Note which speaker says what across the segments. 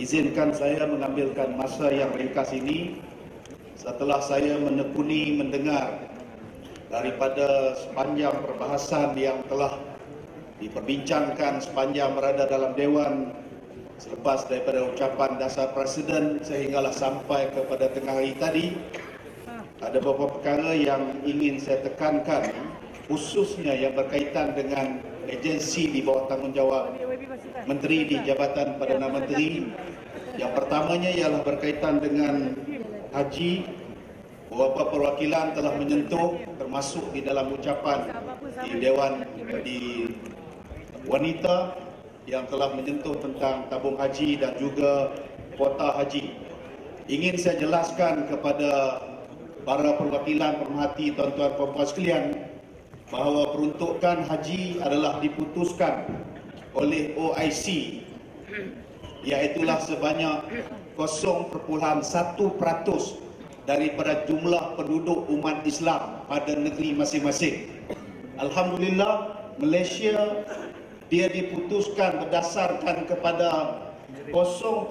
Speaker 1: Izinkan saya mengambilkan masa yang ringkas ini setelah saya menekuni mendengar daripada sepanjang perbahasan yang telah diperbincangkan sepanjang berada dalam Dewan, selepas daripada ucapan dasar Presiden sehinggalah sampai kepada tengah hari tadi. Ada beberapa perkara yang ingin saya tekankan, khususnya yang berkaitan dengan agensi di bawah tanggungjawab Menteri di Jabatan Perdana Menteri. Yang pertamanya ialah berkaitan dengan haji. Beberapa perwakilan telah menyentuh, termasuk di dalam ucapan di Dewan di Wanita yang telah menyentuh tentang tabung haji dan juga kuota haji. Ingin saya jelaskan kepada para perwakilan pemerhati, tuan-tuan puan-puan sekalian, bahawa peruntukan haji adalah diputuskan oleh OIC, iaitulah sebanyak 0.1% daripada jumlah penduduk umat Islam pada negeri masing-masing. Alhamdulillah, Malaysia dia diputuskan berdasarkan kepada 0.1%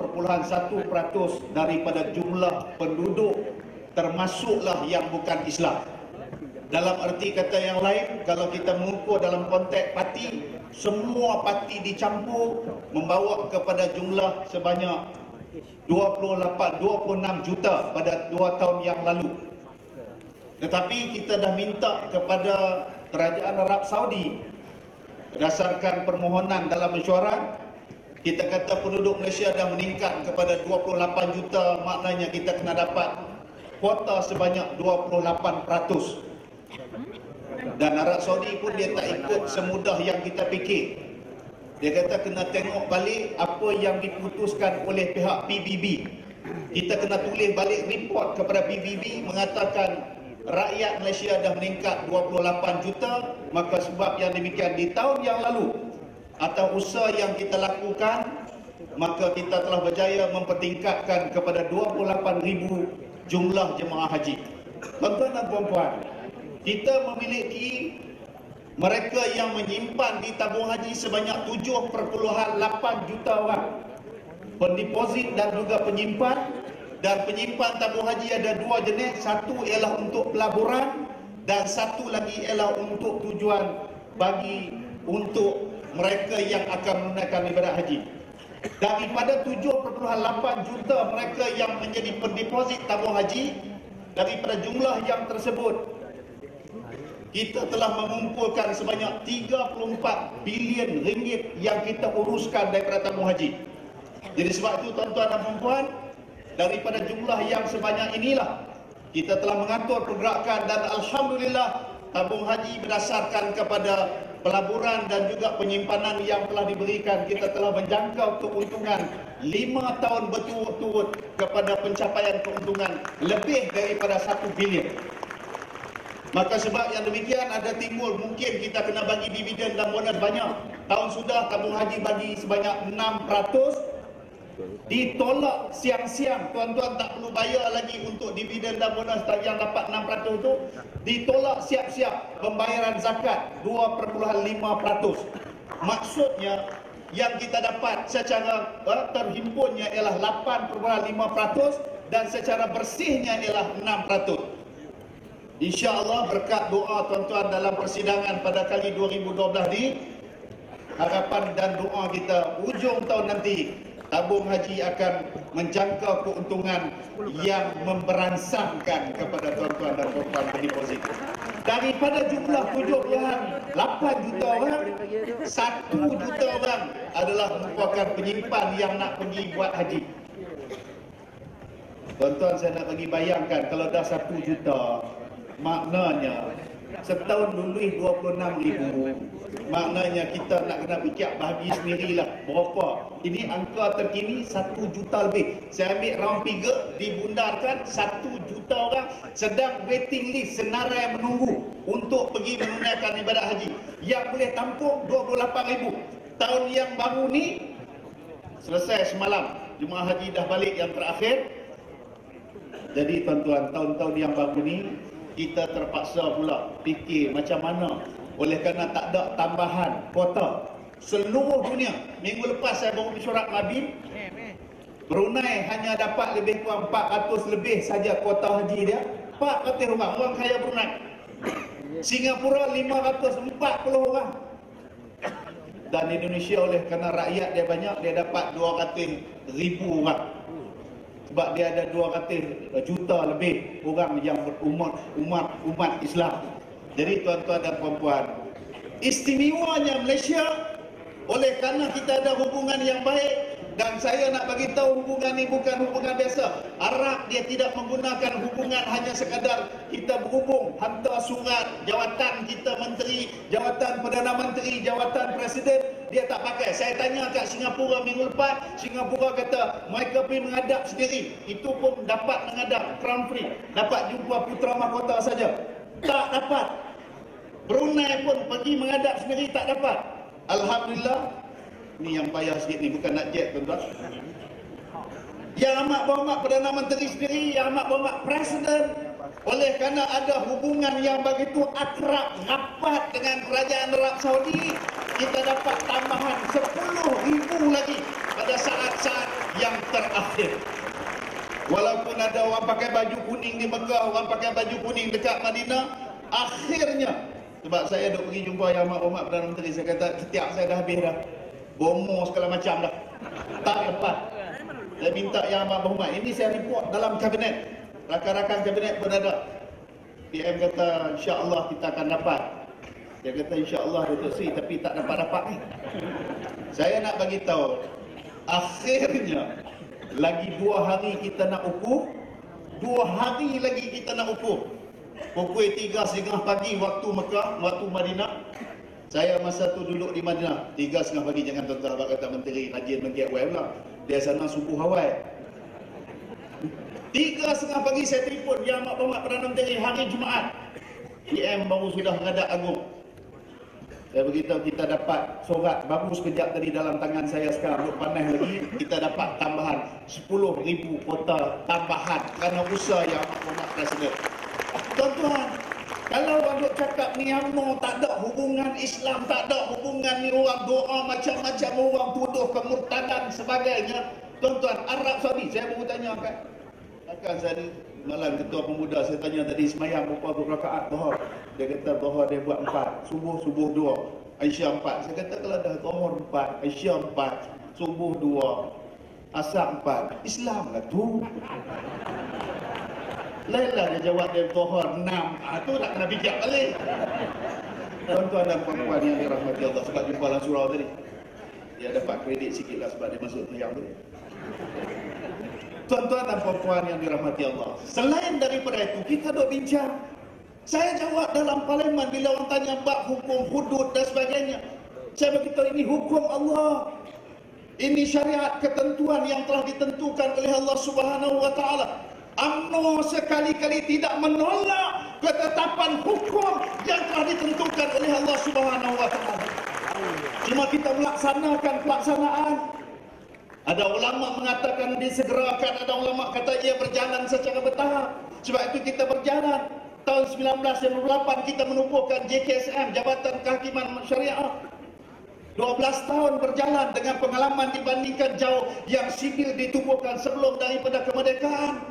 Speaker 1: daripada jumlah penduduk, termasuklah yang bukan Islam. Dalam arti kata yang lain, kalau kita mengukur dalam konteks parti, semua parti dicampur membawa kepada jumlah sebanyak 26 juta pada 2 tahun yang lalu. Tetapi kita dah minta kepada Kerajaan Arab Saudi, berdasarkan permohonan dalam mesyuarat, kita kata penduduk Malaysia dah meningkat kepada 28 juta, maknanya kita kena dapat kuota sebanyak 28%. Dan Arab Saudi pun dia tak ikut semudah yang kita fikir. Dia kata kena tengok balik apa yang diputuskan oleh pihak PBB. Kita kena tulis balik report kepada PBB mengatakan rakyat Malaysia dah meningkat 28 juta, maka sebab yang demikian di tahun yang lalu atau usaha yang kita lakukan, maka kita telah berjaya mempertingkatkan kepada 28,000 jumlah jemaah haji. Tuan-tuan dan puan-puan, kita memiliki mereka yang menyimpan di tabung haji sebanyak 7.8 juta orang. Pendeposit dan juga penyimpan. Dan penyimpan tabung haji ada dua jenis. Satu ialah untuk pelaburan dan satu lagi ialah untuk tujuan untuk mereka yang akan menunaikan ibadat haji. Daripada 7.8 juta mereka yang menjadi pendeposit tabung haji, daripada jumlah yang tersebut, kita telah mengumpulkan sebanyak 34 bilion ringgit yang kita uruskan daripada tabung haji. Jadi sebab itu tuan-tuan dan puan-puan, daripada jumlah yang sebanyak inilah kita telah mengatur pergerakan, dan Alhamdulillah tabung haji berdasarkan kepada pelaburan dan juga penyimpanan yang telah diberikan, kita telah menjangkau keuntungan 5 tahun berturut-turut kepada pencapaian keuntungan lebih daripada 1 bilion. Maka sebab yang demikian ada timbul mungkin kita kena bagi dividen dan bonus banyak. Tahun sudah tabung haji bagi sebanyak 6%, ditolak siang-siang. Tuan-tuan tak perlu bayar lagi untuk dividen dan bonus yang dapat 6% itu. Ditolak siap-siap pembayaran zakat 2.5%. Maksudnya yang kita dapat secara terhimpunnya ialah 8.5% dan secara bersihnya ialah 6%. InsyaAllah berkat doa tuan-tuan dalam persidangan pada kali 2012 ni, harapan dan doa kita hujung tahun nanti tabung haji akan menjangkau keuntungan yang memberansangkan kepada tuan-tuan dan puan-puan pendeposit. Daripada jumlah 7.8 juta orang, 1 juta orang adalah merupakan penyimpan yang nak pergi buat haji. Tuan-tuan, saya nak bagi bayangkan kalau dah 1 juta, maknanya setahun dulu 26,000. Maknanya kita nak kena fikir bagi sendirilah berapa. Ini angka terkini 1 juta lebih. Saya ambil round figure, dibundarkan 1 juta orang sedang waiting list, senarai menunggu untuk pergi menunaikan ibadat haji. Yang boleh tampung 28,000. Tahun yang baru ni selesai semalam, jemaah haji dah balik yang terakhir. Jadi tuan-tuan, tahun-tahun yang baru ni kita terpaksa pula fikir macam mana, oleh kerana tak ada tambahan kuota seluruh dunia. Minggu lepas saya baru mesyuarat Mabin, Brunei hanya dapat lebih kurang 400 lebih saja kuota haji dia. 400 orang kaya Brunei. Singapura 540 orang. Dan Indonesia oleh kerana rakyat dia banyak, dia dapat 200,000 orang. Sebab dia ada 200 juta lebih orang yang umat Islam. Jadi tuan-tuan dan puan-puan, istimewanya Malaysia oleh kerana kita ada hubungan yang baik. Dan saya nak bagi tahu hubungan ini bukan hubungan biasa. Arab dia tidak menggunakan hubungan hanya sekadar kita berhubung, hantar surat, jawatan kita menteri, jawatan Perdana Menteri, jawatan Presiden, dia tak pakai. Saya tanya kat Singapura minggu lepas, Singapura kata mereka pergi menghadap sendiri. Itu pun dapat menghadap Crown Free, dapat jumpa Putera Mahkota saja. Tak dapat. Brunei pun pergi menghadap sendiri, tak dapat. Alhamdulillah. Ni yang payah sikit ni, bukan nak jet tuan-tuan. Yang amat berhormat Perdana Menteri sendiri, yang amat berhormat Presiden, oleh kerana ada hubungan yang begitu akrab, rapat dengan Kerajaan Arab Saudi, kita dapat tambahan 10,000 lagi pada saat-saat yang terakhir. Walaupun ada orang pakai baju kuning di Mekah, orang pakai baju kuning dekat Madinah, akhirnya, sebab saya duk pergi jumpa yang amat berhormat Perdana Menteri, saya kata setiap saya dah habis dah, bomo segala macam dah, tak dapat. Saya minta yang amat berhormat, ini saya report dalam kabinet, rakan-rakan kabinet pun ada. PM kata insya-Allah kita akan dapat. Dia kata insya-Allah Datuk Seri, tapi tak dapat-dapat ni. Saya nak bagi tahu, akhirnya lagi 2 hari kita nak ukur, 2 hari lagi kita nak ukur. Pukul 3.30 pagi waktu Mekah, waktu Madinah. Saya masa tu duduk di Madinah, 3.30 pagi, jangan tuan-tuan abang kata menteri rajin menggetaway pula. Dia sana subuh Hawaii. 3.30 pagi saya telefon Yang Amat Berhormat Perdana Menteri hari Jumaat. PM baru sudah menghadap agung. Saya beritahu kita dapat surat baru sekejap tadi dalam tangan saya sekarang, duk panas lagi. Kita dapat tambahan 10,000 kuota tambahan kerana usaha Yang Amat Berhormat Presiden. Tuan-tuan, kalau orang duk cakap ni UMNO tak ada hubungan Islam, tak ada hubungan ni orang doa macam-macam, orang tuduh kemurtadan sebagainya. Tuan-tuan, Arab Saudi, saya baru tanya kan saya ni malam ketua pemuda, saya tanya tadi semayang berapa rakaat Zuhur. Dia kata Zuhur dia buat 4, subuh 2, Aisyah 4. Saya kata kalau dah Zuhur 4, Aisyah 4, subuh 2, Asar 4, Islam lah tu. Lainlah dia jawab dia Zuhur 6. Tu tak kena bijak balik. Tuan-tuan dan puan-puan yang dirahmati Allah, sebab jumpa dalam surau tadi, dia dapat kredit sikit lah sebab dia masuk semayang tadi. Tuan-tuan dan puan-puan yang dirahmati Allah, selain daripada itu kita duk bincang. Saya jawab dalam parlimen bila orang tanya bab hukum hudud dan sebagainya. Saya berkata ini hukum Allah. Ini syariat, ketentuan yang telah ditentukan oleh Allah Subhanahu wa taala. UMNO sekali-kali tidak menolak ketetapan hukum yang telah ditentukan oleh Allah Subhanahu wa taala. Cuma kita melaksanakan pelaksanaan. Ada ulama mengatakan disegerakan, ada ulama kata ia berjalan secara bertahap. Sebab itu kita berjalan. Tahun 1998 kita menubuhkan JKSM, Jabatan Kehakiman Syariah. 12 tahun berjalan dengan pengalaman dibandingkan jauh yang sipil ditubuhkan sebelum daripada kemerdekaan.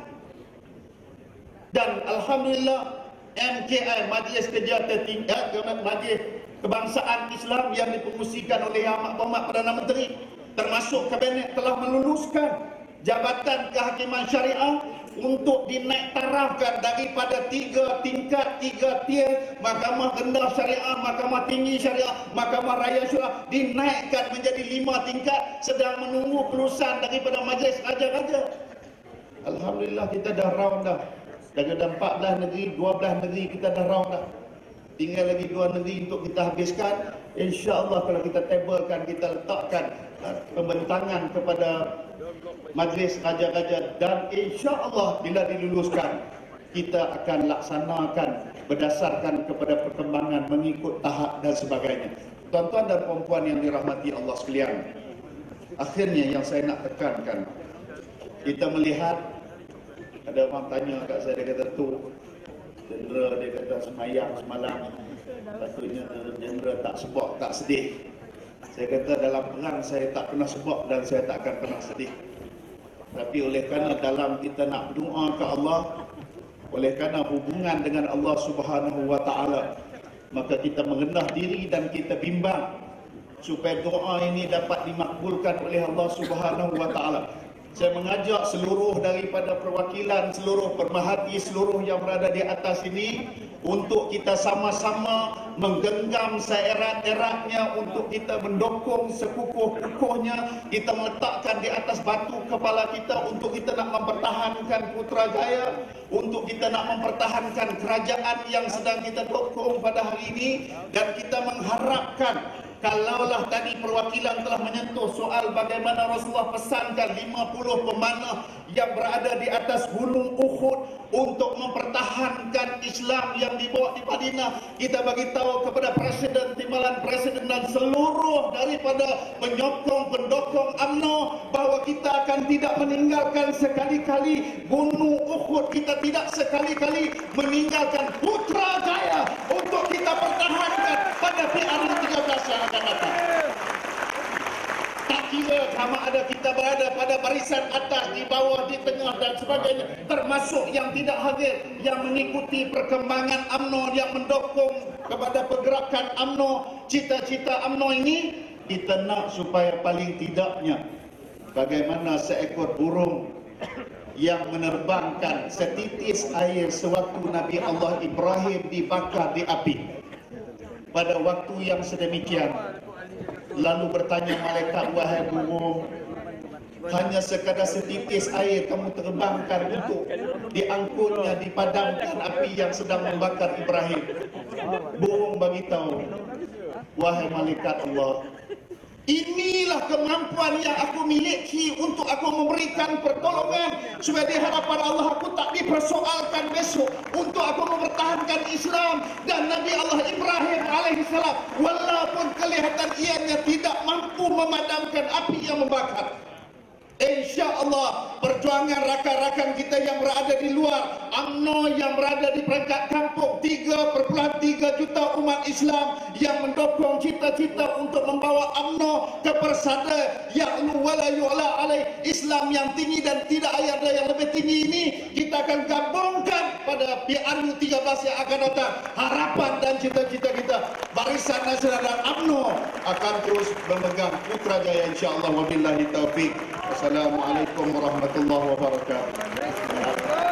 Speaker 1: Dan Alhamdulillah MKI, Majlis Kerja Tertingkat, Majlis Kebangsaan Islam yang dipengusikan oleh Yang Amat Berhormat Perdana Menteri, termasuk kabinet telah meluluskan Jabatan Kehakiman Syariah untuk dinaik tarafkan daripada 3 tingkat, 3 tier, Mahkamah Rendah Syariah, Mahkamah Tinggi Syariah, Mahkamah Raya Syariah, dinaikkan menjadi 5 tingkat, sedang menunggu kelulusan daripada Majlis Raja-Raja. Alhamdulillah kita dah round dah. Daripada 14 negeri, 12 negeri kita dah round dah. Tinggal lagi 2 negeri untuk kita habiskan. InsyaAllah kalau kita tabelkan, kita letakkan pembentangan kepada Majlis Raja-Raja, dan insya-Allah bila diluluskan kita akan laksanakan berdasarkan kepada perkembangan mengikut tahap dan sebagainya. Tuan-tuan dan puan-puan yang dirahmati Allah sekalian, akhirnya yang saya nak tekankan, kita melihat ada orang tanya kat saya, dia kata tu Jendera dia kata semayang semalam patutnya Jendera tak sebab tak sedih. Saya kata dalam perang saya tak pernah sebab dan saya tak akan pernah sedih. Tapi oleh kerana dalam kita nak berdoa ke Allah, oleh kerana hubungan dengan Allah Subhanahu wa taala, maka kita mengendah diri dan kita bimbang supaya doa ini dapat dimakbulkan oleh Allah Subhanahu wa taala. Saya mengajak seluruh daripada perwakilan, seluruh pemerhati, seluruh yang berada di atas ini untuk kita sama-sama menggenggam seerat-eratnya, untuk kita mendokong sekukuh-kukuhnya, kita meletakkan di atas batu kepala kita untuk kita nak mempertahankan Putrajaya, untuk kita nak mempertahankan kerajaan yang sedang kita dokong pada hari ini. Dan kita mengharapkan, kalaulah tadi perwakilan telah menyentuh soal bagaimana Rasulullah pesankan 50 pemanah yang berada di atas gunung Uhud untuk mempertahankan Islam yang dibawa di Madinah, kita bagi tahu kepada Presiden, timbalan Presiden dan seluruh daripada penyokong pendokong UMNO bahawa kita akan tidak meninggalkan sekali-kali gunung Uhud, kita tidak sekali-kali meninggalkan Putrajaya untuk kita pertahankan pada PRU 13 yang akan datang. Tak kira sama ada kita berada pada barisan atas, di bawah, di tengah dan sebagainya, termasuk yang tidak hadir, yang mengikuti perkembangan UMNO, yang mendokong kepada pergerakan UMNO, cita-cita UMNO ini, kita nak supaya paling tidaknya bagaimana seekor burung yang menerbangkan setitis air sewaktu Nabi Allah Ibrahim dibakar di api. Pada waktu yang sedemikian, lalu bertanya malaikat, wahai burung, hanya sekadar setitis air kamu terbangkan untuk diangkutnya, dipadamkan api yang sedang membakar Ibrahim. Burung bagi tahu, wahai malaikat Allah, inilah kemampuan yang aku miliki untuk aku memberikan pertolongan supaya di hadapan Allah aku tak dipersoalkan besok, untuk aku mempertahankan Islam dan Nabi Allah Ibrahim alaihissalam, walaupun kelihatan ianya tidak mampu memadamkan api yang membakar. InsyaAllah perjuangan rakan-rakan kita yang berada di luar, UMNO yang berada di peringkat kampung, 3,3 juta umat Islam yang mendokong cita-cita untuk membawa UMNO ke persada ya'lu wa la yu'la alaih, Islam yang tinggi dan tidak ada yang lebih tinggi ini, kita akan gabungkan pada PRU 13 yang akan datang. Harapan dan cita-cita kita, Barisan Nasional dan UMNO akan terus memegang Putrajaya insyaAllah. Wabillahi taufiq. Assalamualaikum warahmatullahi wabarakatuh.